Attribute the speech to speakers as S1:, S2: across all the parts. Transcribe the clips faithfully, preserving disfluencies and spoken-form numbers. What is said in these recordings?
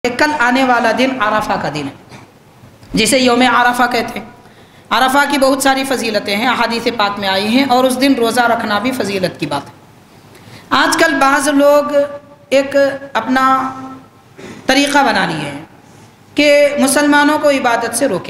S1: कल आने वाला दिन आरफा का दिन है, जिसे यौम आरफा कहते हैं। आरफा की बहुत सारी फजीलतें हैं, अहादीस पाक में आई हैं, और उस दिन रोज़ा रखना भी फजीलत की बात है। आजकल बाज़ लोग एक अपना तरीक़ा बना लिए हैं कि मुसलमानों को इबादत से रोकें,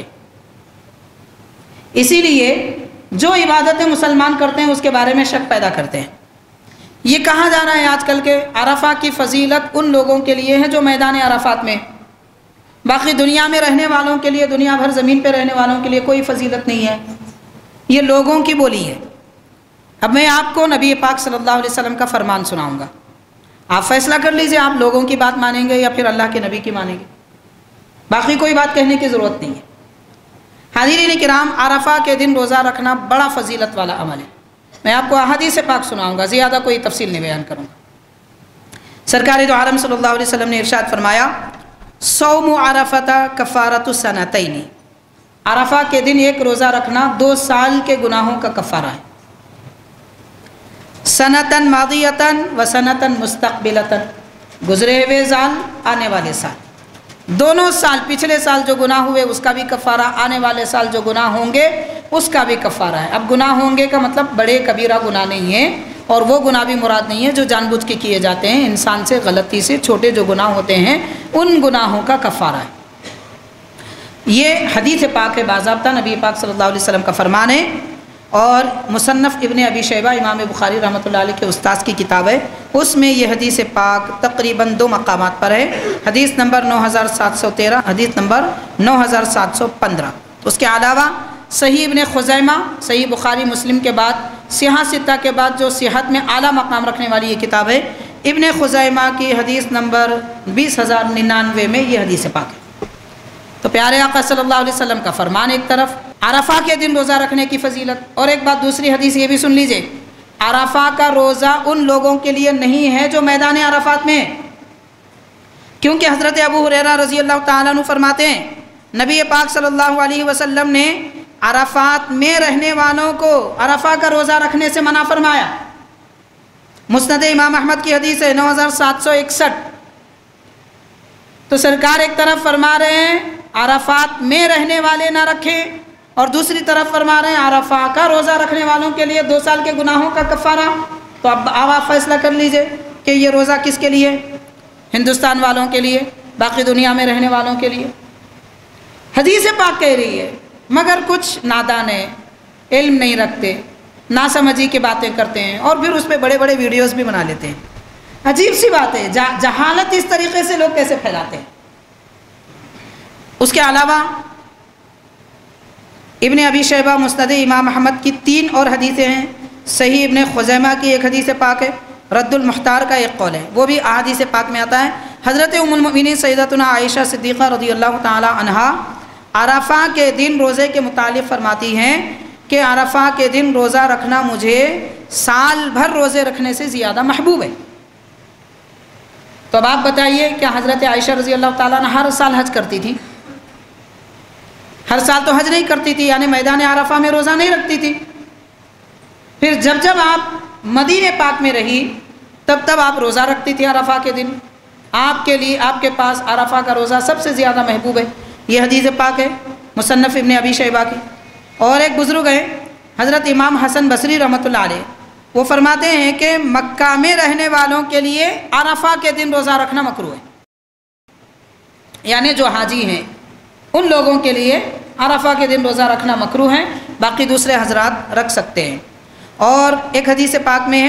S1: इसीलिए जो इबादतें मुसलमान करते हैं उसके बारे में शक पैदा करते हैं। ये कहा जा रहा है आजकल के अरफा की फजीलत उन लोगों के लिए है जो मैदान अरफात में, बाकी दुनिया में रहने वालों के लिए, दुनिया भर ज़मीन पे रहने वालों के लिए कोई फजीलत नहीं है। ये लोगों की बोली है। अब मैं आपको नबी पाक सल्लल्लाहु अलैहि वसल्लम का फरमान सुनाऊंगा, आप फैसला कर लीजिए आप लोगों की बात मानेंगे या फिर अल्लाह के नबी की मानेंगे। बाकी कोई बात कहने की ज़रूरत नहीं है। हाज़िरीन किराम, अरफा के दिन रोज़ा रखना बड़ा फजीलत वाला अमल है। मैं आपको अहादीस पाक सुनाऊंगा, ज़्यादा कोई तफसील नहीं बयान करूँगा। सरकार दो आलम सल्लल्लाहु अलैहि वसल्लम ने इरशाद फरमाया, सौमु अरफता कफ़ारतु सनतैनी, अरफा के दिन एक रोज़ा रखना दो साल के गुनाहों का कफ़ारा है। सनतन मादियतन व सनतन मुस्तक़बिलतन, गुज़रे हुए साल, आने वाले साल, दोनों साल, पिछले साल जो गुनाह हुए उसका भी कफ़ारा, आने वाले साल जो गुनाह होंगे उसका भी कफ़ारा है। अब गुनाह होंगे का मतलब बड़े कबीरा गुनाह नहीं है, और वो गुनाह भी मुराद नहीं है जो जानबूझ के किए जाते हैं इंसान से, गलती से, छोटे जो गुनाह होते हैं उन गुनाहों का कफ़ारा है। ये हदीस पाक है, बाज़ाब्ता नबी पाक सल्लल्लाहु अलैहि वसल्लम का फरमान है, और मुसन्नफ़ इब्न अबी शैबा इमाम बुखारी रहमतुल्लाह अलैह के उस्ताद की किताब है, उसमें यह हदीस पाक तकरीबन दो मकामात पर है। हदीस नंबर नौ हज़ार सात सौ तेरह, हदीस नंबर नौ हज़ार सात सौ पंद्रह। उसके अलावा सही इब्न खुज़ैमा, सही बुखारी मुस्लिम के बाद, सिहा सित्ता के बाद जो सिहत में आला मकाम रखने वाली ये किताब है, इब्न खुज़ैमा की हदीस नंबर बीस हज़ार निन्यानवे में ये हदीस पाक है। तो प्यारे आका सल्लल्लाहु अलैहि वसल्लम का फरमान एक तरफ, अरफा के दिन रोज़ा रखने की फजीलत, और एक बात दूसरी हदीस ये भी सुन लीजिए, अरफा का रोज़ा उन लोगों के लिए नहीं है जो मैदान अरफात में, क्योंकि हज़रत अबू हुरैरा रज़ी अल्लाह तआला अन्हु फरमाते हैं, नबी पाक सल्लल्लाहु अलैहि वसल्लम ने अरफात में रहने वालों को अरफा का रोज़ा रखने से मना फरमाया। मुस्नद इमाम अहमद की हदीस है नौ हज़ार सात सौ इकसठ। तो सरकार एक तरफ फरमा रहे हैं अरफात में रहने वाले ना रखें, और दूसरी तरफ फरमा रहे हैं अरफा का रोज़ा रखने वालों के लिए दो साल के गुनाहों का कफ़ारा। तो अब अब आप फैसला कर लीजिए कि ये रोज़ा किसके लिए, हिंदुस्तान वालों के लिए, बाकी दुनिया में रहने वालों के लिए। हदीस पाक कह रही है, मगर कुछ नादान है, इल्म नहीं रखते, नासमझी की बातें करते हैं, और फिर उस पर बड़े बड़े वीडियोस भी बना लेते हैं। अजीब सी बात है, जहालत इस तरीके से लोग कैसे फैलाते हैं। उसके अलावा इब्न अबी शैबा मुस्नद इमाम अहमद की तीन और हदीसें हैं। सही इब्न खुज़ैमा की एक हदीस पाक है, रद्दुल मुख्तार का एक कौल है, वो भी अहादीस पाक में आता है। हज़रत उम्मुल मोमिनीन सैयदतुना आयशा सिद्दीक़ा रज़ियल्लाहु ताला अन्हा अरफा के दिन रोज़े के मुतालिक फरमाती हैं कि अरफा के दिन रोज़ा रखना मुझे साल भर रोज़े रखने से ज़्यादा महबूब है। तो अब आप बताइए, क्या हज़रत आयशा रज़ी अल्लाह ताला अन्हा हर साल हज करती थी? हर साल तो हज नहीं करती थी, यानी मैदान अरफा में रोज़ा नहीं रखती थी। फिर जब जब आप मदीने पाक में रही तब तब आप रोज़ा रखती थी अरफा के दिन। आपके लिए, आपके पास अरफा का रोज़ा सबसे ज़्यादा महबूब है। ये हदीस पाक है मुसन्नफ़ इब्न अबी शैबा की। और एक बुज़ुर्ग हैं हज़रत इमाम हसन बसरी रहमतुल्लाह अलैह, वो फरमाते हैं कि मक्का में रहने वालों के लिए अरफा के दिन रोज़ा रखना मकरूह है, यानी जो हाजी हैं उन लोगों के लिए अरफा के दिन रोज़ा रखना मकरूह है, बाकी दूसरे हजरात रख सकते हैं। और एक हदीस पाक में है,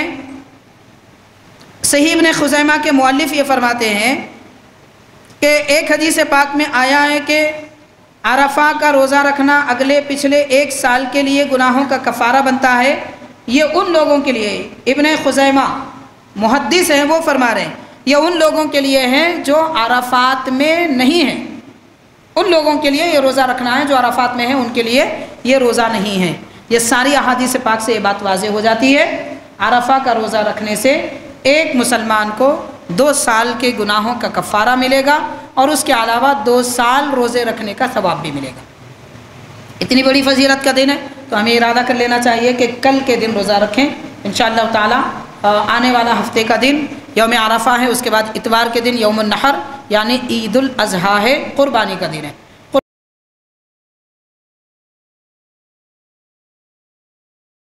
S1: सही इब्न खुज़ैमा के मुअल्लिफ़ ये फरमाते हैं कि एक हदीस पाक में आया है कि अरफा का रोज़ा रखना अगले पिछले एक साल के लिए गुनाहों का कफ़ारा बनता है। ये उन लोगों के लिए, इब्न खुज़ैमा मुहद्दिस हैं, वो फरमा रहे हैं ये उन लोगों के लिए है जो अरफात में नहीं हैं, उन लोगों के लिए ये रोज़ा रखना है, जो अरफात में है उनके लिए ये रोज़ा नहीं है। ये सारी अहादीस पाक से ये बात वाज़ेह हो जाती है, अरफा का रोज़ा रखने से एक मुसलमान को दो साल के गुनाहों का कफ़ारा मिलेगा, और उसके अलावा दो साल रोज़े रखने का सवाब भी मिलेगा। इतनी बड़ी फजीलत का दिन है, तो हमें इरादा कर लेना चाहिए कि कल के दिन रोज़ा रखें इंशाअल्लाह ताला। आने वाला हफ्ते का दिन यौम अरफा है, उसके बाद इतवार के दिन यौमुन नहर, یعنی عید الاضحیٰ ہے، قربانی کا دن ہے۔